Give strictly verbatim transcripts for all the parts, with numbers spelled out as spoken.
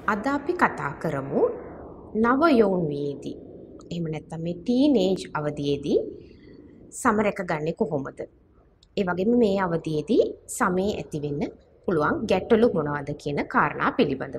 අද අපි කතා කරමු නව යෞන් වියේදී. එහෙම නැත්නම් මේ ටීනේජ් අවධියේදී සම රැකගන්නේ කොහොමද? ඒ වගේම මේ අවධියේදී සමේ ඇති වෙන්න පුළුවන් ගැටලු මොනවද කියන කාරණා පිළිබඳව.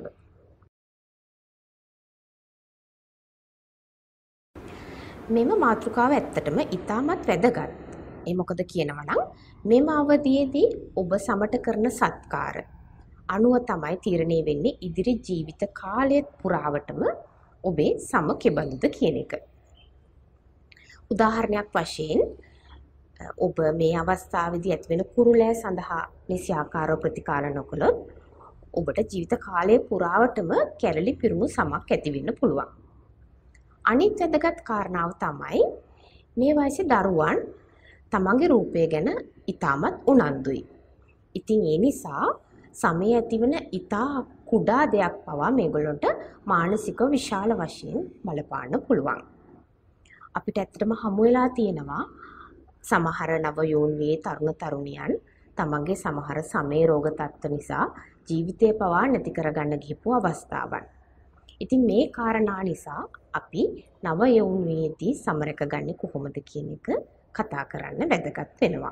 මෙම මාතෘකාව ඇත්තටම ඉතාමත් වැදගත්. ඒ මොකද කියනවා නම් මෙම අවධියේදී ඔබ සමට කරන සත්කාර අනුව තමයි තීරණය වෙන්නේ ඉදිරි ජීවිත කාලය පුරාවටම ඔබේ සම කෙබඳුද කියන එක. උදාහරණයක් වශයෙන් ඔබ මේ අවස්ථාවේදී ඇතිවෙන කුරුලෑ සඳහා නිසි ආකාරව ප්‍රතිකාර නොකළොත් ඔබට ජීවිත කාලය පුරාවටම කැරලි පිරුණු සමක් ඇති වෙන්න පුළුවන්. අනිත් වැදගත් කාරණාව තමයි මේ වයසේ දරුවන් තමන්ගේ රූපය ගැන ඉතාමත් උනන්දුයි. ඉතින් ඒ නිසා සමයේ ඇතිවන ඉතා කුඩා දෙයක් පවා මේගොල්ලන්ට මානසික විශාල වශයෙන් බලපාන්න පුළුවන්. අපිට ඇත්තටම හමු වෙලා තියෙනවා සමහර නව යෞන් වියේ තරුණ තරුණියන් තමන්ගේ සමහර සමේ රෝග තත්ත්ව නිසා ජීවිතය පවා නැති කරගන්න ගිහපු අවස්ථාවන්. ඉතින් මේ කාරණා නිසා අපි නව යෞන් වියේදී සම රැකගන්නේ කොහොමද කියන එක කතා කරන්න වැදගත් වෙනවා.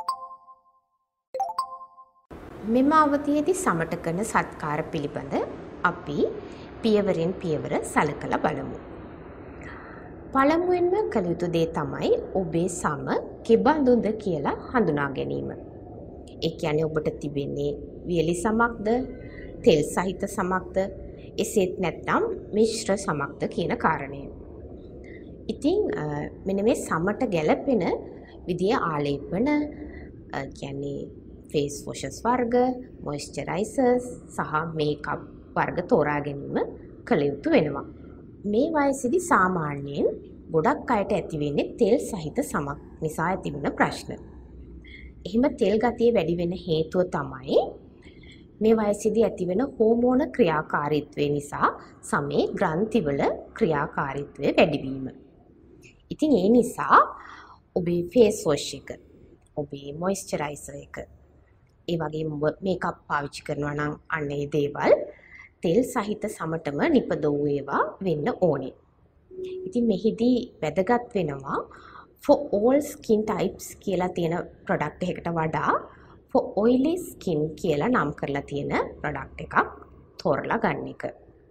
මෙම අවධියේදී සමට කරන සත්කාර පිළිබඳ අපි පියවරෙන් පියවර සලකලා බලමු. පළමුවෙන්ම කළ යුතු දේ තමයි ඔබේ සම කෙබඳුද කියලා හඳුනා ගැනීම. ඒ කියන්නේ ඔබට තිබෙන්නේ වියලි සමක්ද, තෙල් සහිත සමක්ද, එසේත් නැත්නම් මිශ්‍ර සමක්ද කියන කාරණය. ඉතින් මෙන්න මේ සමට ගැලපෙන විදිය ආලේපන කියන්නේ ෆේස් වොෂස් වර්ග, මොයිස්චරයිසර්ස් සහ මේකප් වර්ග තෝරා ගැනීම කළ යුතු වෙනවා. මේ වයසේදී සාමාන්‍යයෙන් ගොඩක් අයට ඇති වෙන්නේ තෙල් සහිත සමක් නිසා ඇතිවෙන ප්‍රශ්න. එහෙම තෙල් ගතිය වැඩි වෙන හේතුව තමයි මේ වයසේදී ඇතිවෙන හෝමෝන ක්‍රියාකාරීත්වය නිසා සමේ ග්‍රන්ථිවල ක්‍රියාකාරීත්වය වැඩිවීම. ඉතින් ඒ නිසා ඔබේ ෆේස් වොෂ් එක, ඔබේ මොයිස්චරයිසර් එක, ඒ වගේම මේකප් පාවිච්චි කරනවා නම් අන්න ඒ දේවල් තෙල් සහිත සමටම නිපදවූ ඒවා වෙන්න ඕනේ. ඉතින් මෙහිදී වැදගත් වෙනවා for all skin types කියලා තියෙන product එකකට වඩා for oily skin කියලා නම් කරලා තියෙන product එකක් තෝරලා ගන්න එක.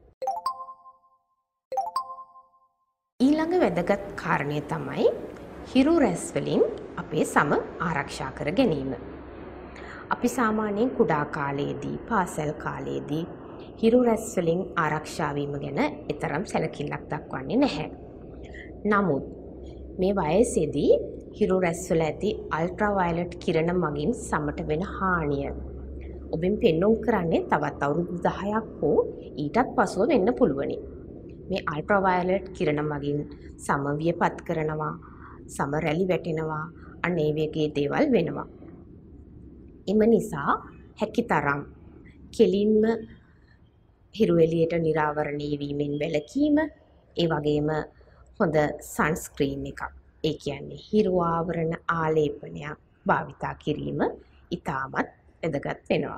ඊළඟ වැදගත් කාරණය තමයි හිරු රැස් වලින් අපේ සම ආරක්ෂා කර ගැනීම. අපි සාමාන්‍යයෙන් කුඩා කාලයේදී, පාසල් කාලයේදී හිරු රැස් වලින් ආරක්ෂා වීම ගැන එතරම් සැලකිල්ලක් දක්වන්නේ නැහැ. නමුත් මේ වයසේදී හිරු රැස් වල ඇති අල්ට්‍රාවයලට් කිරණ මගින් සමට වෙන හානිය ඔබෙන් පෙන්වුම් කරන්නේ තවත් අවුරුදු දහයක් හෝ ඊටත් පසුව වෙන්න පුළුවනි. මේ අල්ට්‍රාවයලට් කිරණ මගින් සම වියපත් කරනවා, සම රැලි වැටෙනවා, අන්න ඒ වගේ දේවල් වෙනවා. එම නිසා හැකිතරම් කෙලින්ම හිරු එළියට නිරාවරණය වීමෙන් වැළකීම, ඒ වගේම හොඳ සන්ස්ක්‍රීන් එකක්, ඒ කියන්නේ හිරු ආවරණ ආලේපනයක් භාවිතා කිරීම ඉතාමත් වැදගත් වෙනවා.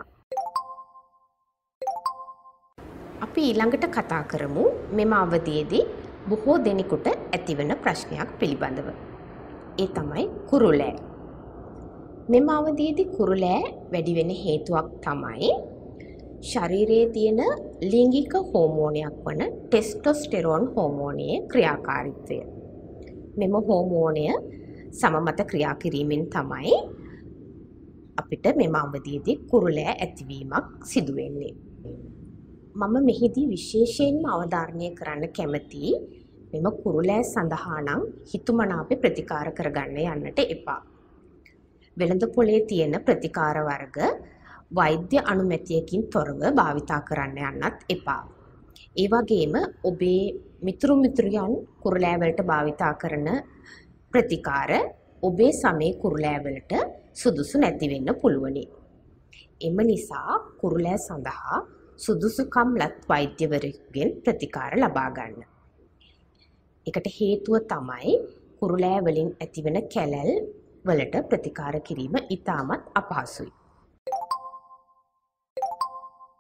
අපි ඊළඟට කතා කරමු මෙම අවධියේදී බොහෝ දෙනෙකුට ඇතිවන ප්‍රශ්නයක් පිළිබඳව. ඒ තමයි කුරුලෑ. මෙම අවධියේදී කුරුලෑ වැඩි වෙන හේතුවක් තමයි ශරීරයේ තියෙන ලිංගික හෝමෝනයක් වන ටෙස්ටොස්ටෙරෝන් හෝමෝනයේ ක්‍රියාකාරීත්වය. මෙම හෝමෝනය සම මත ක්‍රියා කිරීමෙන් තමයි අපිට මෙම අවධියේදී කුරුලෑ ඇතිවීමක් සිදු වෙන්නේ. මම මෙහිදී විශේෂයෙන්ම අවධාරණය කරන්න කැමතියි මෙම කුරුලෑ සඳහා නම් හිතුමනාපේ ප්‍රතිකාර කරගන්න යන්නට එපා. වෙළඳ පොලේ තියෙන ප්‍රතිකාර වර්ග වෛද්‍ය අනුමැතියකින් තොරව භාවිතා කරන්න යන්නත් එපා. ඒ වගේම ඔබේ මිතුරු මිතුරියන් කුරුලෑ වලට භාවිතා කරන ප්‍රතිකාර ඔබේ සමේ කුරුලෑ වලට සුදුසු නැති වෙන්න පුළුවනි. එම නිසා කුරුලෑ සඳහා සුදුසුකම්ලත් වෛද්‍යවරයෙකුගෙන් ප්‍රතිකාර ලබා ගන්න. ඒකට හේතුව තමයි කුරුලෑ වලින් ඇතිවන කැලැල් වලට ප්‍රතිකාර කිරීම ඉතාමත් අපහසුයි.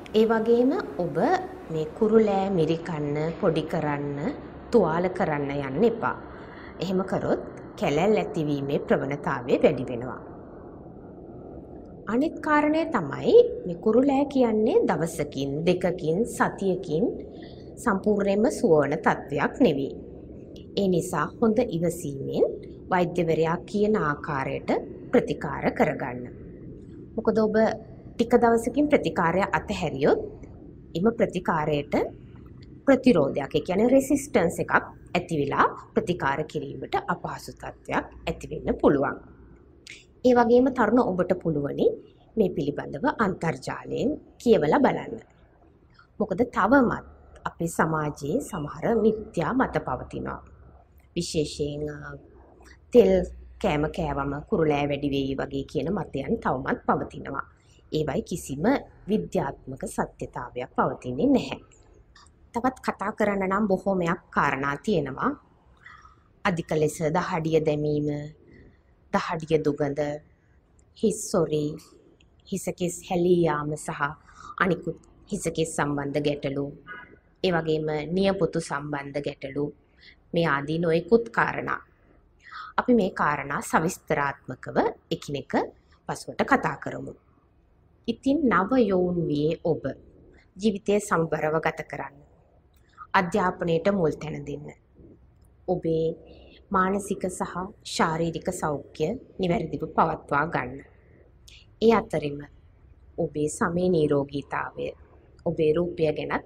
ඒ වගේම ඔබ මේ කුරුලෑ මිරිකන්න, පොඩි කරන්න, තුවාල කරන්න යන්න එපා. එහෙම කරොත් කැලැල් ඇතිවීමේ ප්‍රවණතාවය වැඩි වෙනවා. අනිත් කාරණය තමයි මේ කුරුලෑ කියන්නේ දවසකින්, දෙකකින්, සතියකින් සම්පූර්ණයෙන්ම සුවවන තත්වයක් නෙවෙයි. ඒ නිසා හොඳ ඉවසීමෙන් වෛද්‍යවරයා කියන ආකාරයට ප්‍රතිකාර කරගන්න. මොකද ඔබ ටික දවසකින් ප්‍රතිකාරය අතහැරියොත් එම ප්‍රතිකාරයට ප්‍රතිරෝධයක්, ඒ කියන්නේ රෙසිස්ටන්ස් එකක් ඇති වෙලා ප්‍රතිකාර කිරීමට අපහසු තත්වයක් ඇති වෙන්න පුළුවන්. ඒ වගේම තරුණ ඔබට පුළුවනි මේ පිළිබඳව අන්තර්ජාලයෙන් කියවලා බලන්න. මොකද තවමත් අපේ සමාජයේ සමහර මිත්‍යා මත පවතිනවා. විශේෂයෙන් තෙල් කෑම කෑවම කුරුලෑ වැඩි වෙයි වගේ කියන මතයන් තවමත් පවතිනවා. ඒවයි කිසිම විද්‍යාත්මක සත්‍යතාවයක් පවතින්නේ නැහැ. තවත් කතා කරන්න නම් බොහෝමයක් කාරණා තියෙනවා. අධික ලෙස දහඩිය දැමීම, දහඩිය දුගඳ, හිස් සොරි, හිසකෙස් හැලී යාම සහ අනිකුත් හිසකෙස් සම්බන්ධ ගැටලු, ඒ වගේම නියපොතු සම්බන්ධ ගැටලු, මේ ආදී නොයෙකුත් කාරණා. අපි මේ කාරණා සවිස්තරාත්මකව එකිනෙක පසුවට කතා කරමු. ඉතින් නව යොවුන් වියේ ඔබ ජීවිතය සමබරව ගත කරන්න. අධ්‍යාපනයට මුල් තැන දෙන්න. ඔබේ මානසික සහ ශාරීරික සෞඛ්‍ය නිවැරදිව පවත්වා ගන්න. ඒ අතරින්ම ඔබේ සමේ නිරෝගීතාවය, ඔබේ රූපය ගැනත්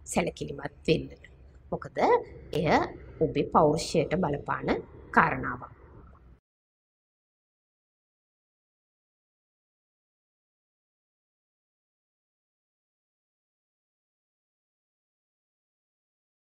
සැලකිලිමත් වෙන්න. මොකද එය ඔබේ පෞරුෂයට බලපාන කාරණාවක්.